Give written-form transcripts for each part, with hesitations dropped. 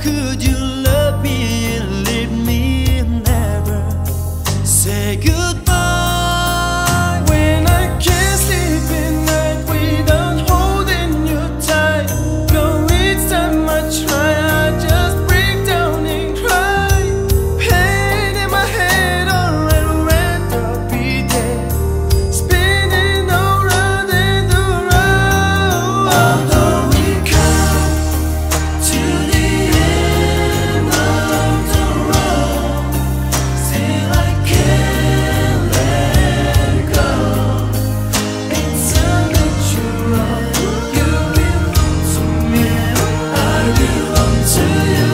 could you love me and leave me and never say goodbye? When I can't sleep at night without holding you tight, girl, each time I try, I just break down and cry. Pain in my head, I'd rather be dead, spinning around and around. Although we come to the end of the road, still I can't let go. It's unnatural. You belong to me, I belong to you.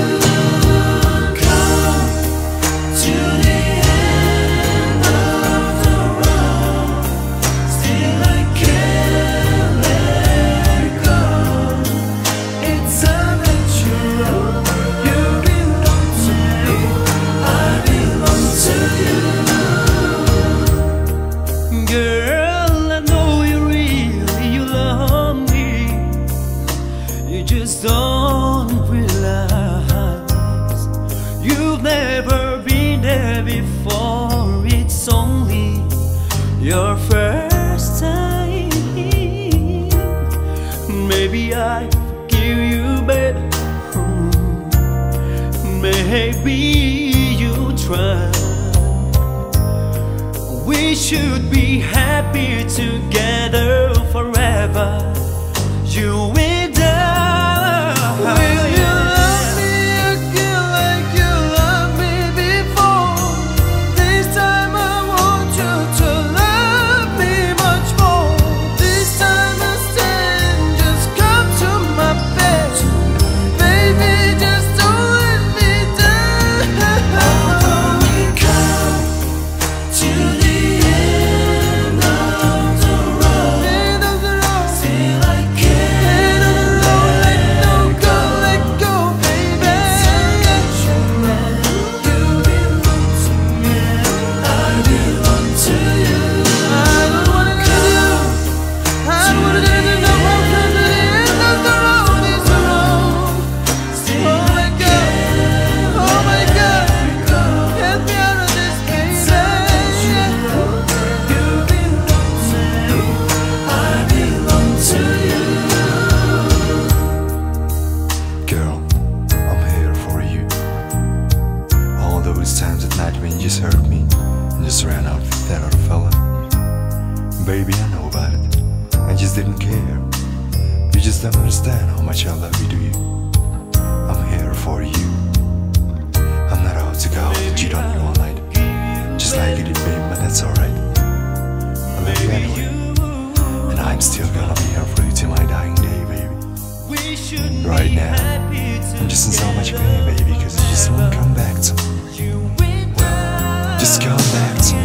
Come to the end of the road, still I can't let go. It's unnatural. You belong to me, I belong to you. Girl, I know you really love me. You just don't realize you've never been there before. It's only your first time. Maybe I forgive you, but maybe you try. We should be happy together forever, you and I. Will you love me again like you loved me before? This time I want you to love me much more. This time instead, just come to my bed, baby, just don't let me down. Although we come to the end of the road, End of the road, still I can't end of the road, let go, baby. You belong to me, I belong to you. I don't wanna leave you. I don't wanna let you know how come to the end of the road is the road. Still Oh my I God, oh my God, go. help me out of this, baby. You belong to me, I belong to you. Girl, I'm here for you. All those times at night when you just hurt me and just ran out with that other fella. Baby, I know about it. I just didn't care. You just don't understand how much I love you, do you? I'm here for you. I'm not out to go out and cheat on you all night, just like you did, babe, but that's alright. I love you anyway, and I'm still gonna be here for you till my dying day, baby. Right now, I'm just in so much pain, baby, because you just won't come back to me. Well, just come back to me.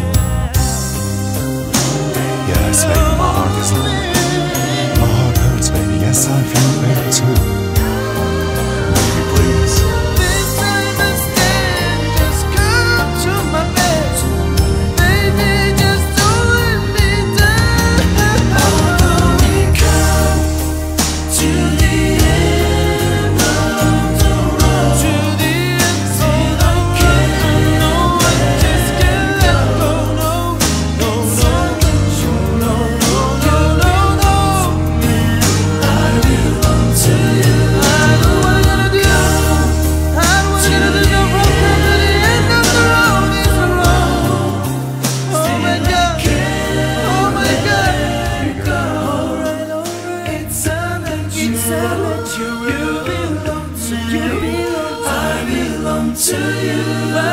Yes, baby, my heart is lonely. My heart hurts, baby. Yes, I feel better too. Baby, please. This time instead, just come to my bed, baby, just don't let me down. Although we come to the end of the road, To the end, still I no, I just can't let go. No, no, no, no, no, no, no. I belong to you. I don't wanna do. I don't wanna do no wrong. Come to the end of the road is the road. Oh my God, oh my God. It's unnatural. You belong to me, I belong to you.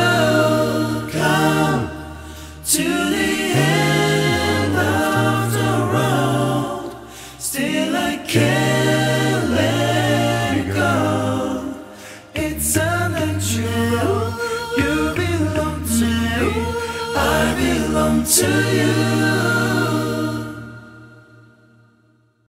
Come to the end of the road, still I can't let go. It's unnatural. You belong to me, I belong to you.